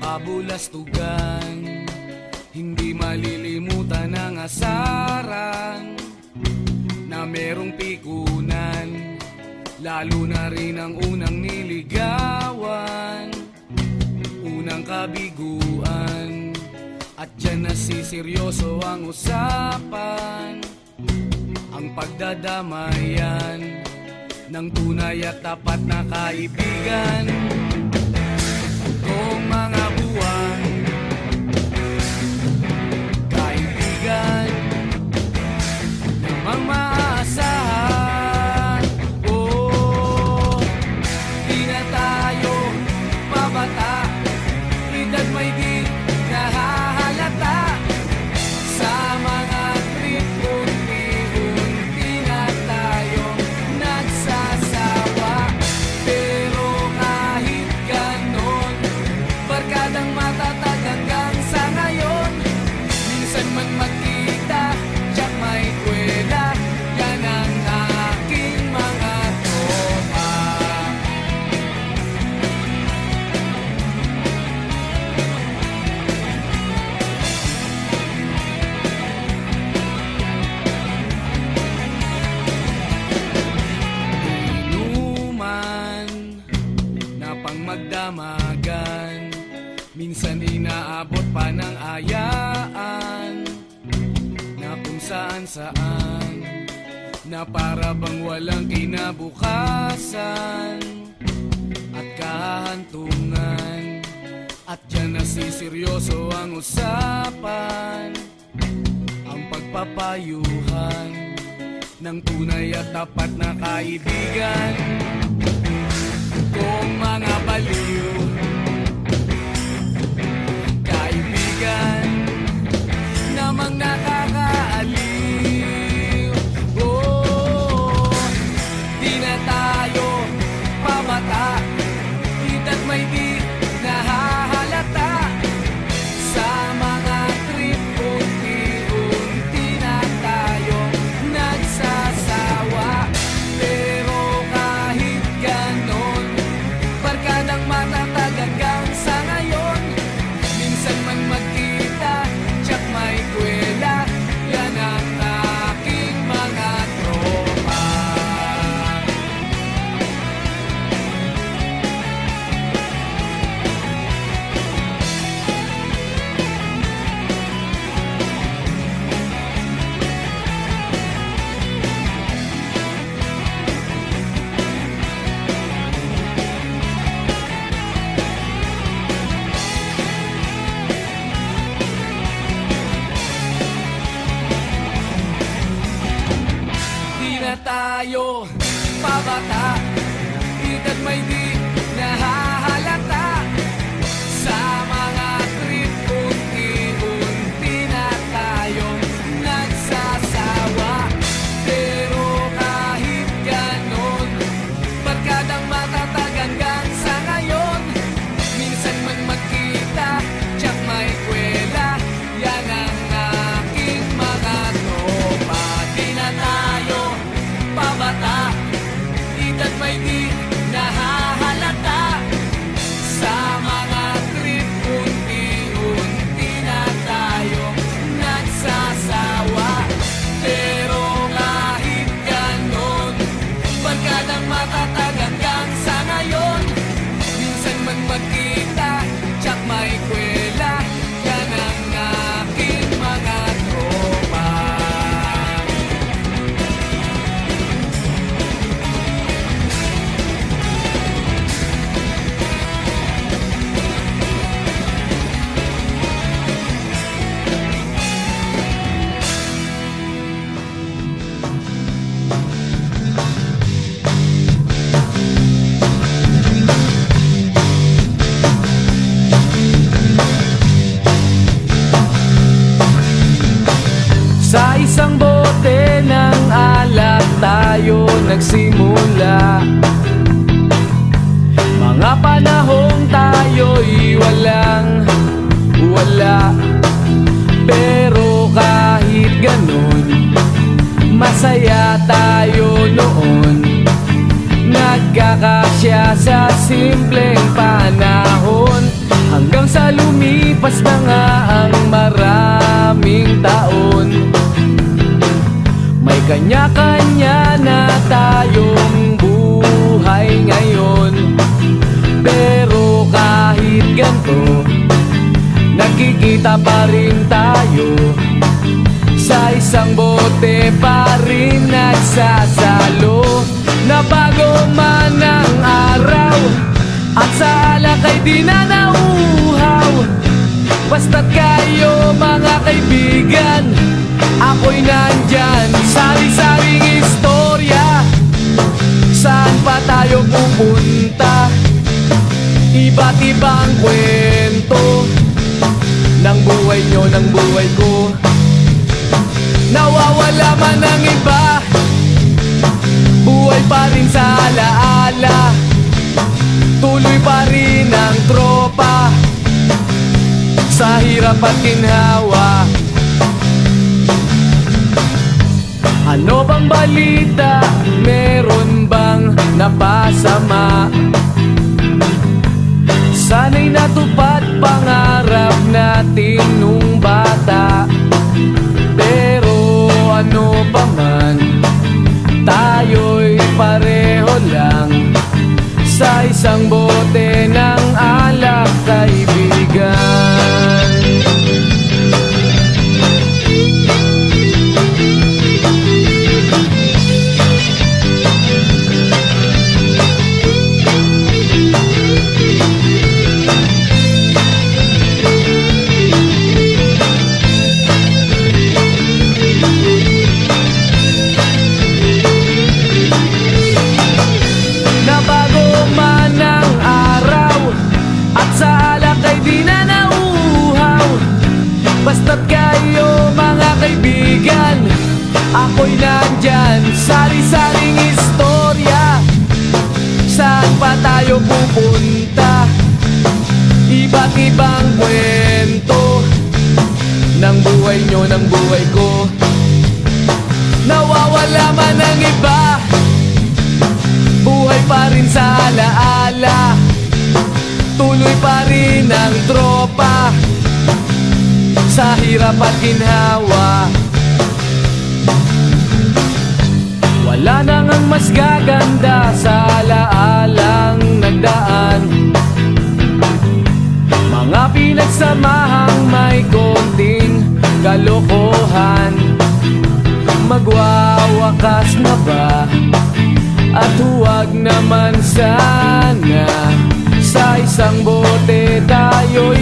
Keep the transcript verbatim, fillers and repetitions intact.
kabulastugan. Hindi malilimutan ang asaran na merong pikunan, lalo na rin ang unang niligawan, unang kabiguan. At dyan nasiseryoso ang usapan, ang pagdadamayan ng tunay at tapat na kaibigan. Kung mga buwan, kaibigan namang maaasahan. Oh, di na tayo pabata, edad may di nahahalata. Sa mga trip, unti-unti na tayong nagsasawa. Pero kahit ganon, barkadang matatag hanggang sa ngayon. Minsan man magkita, tiyak may kwela, yan ang aking mga tropa. Inuman na pang magdamagan, minsan inaabot pa ng ayaan, na kung saan saan, na para bang walang kinabukasan at kahantungan. At dyan nasiseryoso ang usapan, ang pagpapayuhan ng tunay at tapat na kaibigan. Kung mga baliw, kaibigan namang nakakaaliw. Oh, di na tayo pabata, edad may di nahahalata. Sa mga trip, unti-unti na tayo nagsasawa. Pero kahit ganon, barkadang matatag hanggang sa ngayon. Minsan man magkita, tiyak may kwela, yan ang aking mga tropa. Di na tayo pabata, edad may di nahahalata. Sa mga trip, unti-unti na tayong nagsasawa. Pero kahit ganon, barkadang matatag hanggang sa ngayon. Minsan man magkita, tiyak may kwela, yan ang aking mga tropa. Di na tayo pabata, edad may di nahahalata. Sa mga trip, unti-unti na tayo nagsasawa. Pero kahit ganon, barkadang matatag hanggang sa ngayon. Minsan man magkita, tiyak may kwela, yan ang aking mga tropa. Sa isang bote ng alak tayo nagsimula, mga panahong tayo'y walang wala. Pero kahit ganon, masaya tayo noon. Nagkakasya sa simpleng panahon hanggang sa Lumipas na nga ang maraming taon, may kanya-kanya na tayong buhay ngayon. Pero kahit ganito, nakikita pa rin tayo, sa isang bote pa rin nagsasalo. Nabago man ang araw at sa alak ay di na nauuhaw, basta't kayo mga kaibigan, ako'y nandyan. Sari-saring istorya, saan pa tayo pupunta? Iba't ibang kwento ng buhay nyo, ng buhay ko. Nawawala man ang iba, buhay pa rin sa alaala. Tuloy pa rin ang tropa, sa hirap at ginhawa. Ano bang balita? Meron bang napasama? Sana'y natupad pangarap natin nung bata. Pero ano pa man, tayo'y pareho lang, sa isang bote ng alak, kaibigan. Basta't kayo mga kaibigan, ako'y nandyan. Sari-saring istorya, saan pa tayo pupunta? Iba't ibang kwento ng buhay nyo, ng buhay ko. Nawawala man ang iba, buhay pa rin sa alaala. Tuloy pa rin ang tropa, sa hirap at ginhawa. Wala nang ang mas gaganda sa alaalang nagdaan, mga pinagsamahang may konting kalokohan. Magwawakas na ba? At huwag naman sana, sa isang bote tayo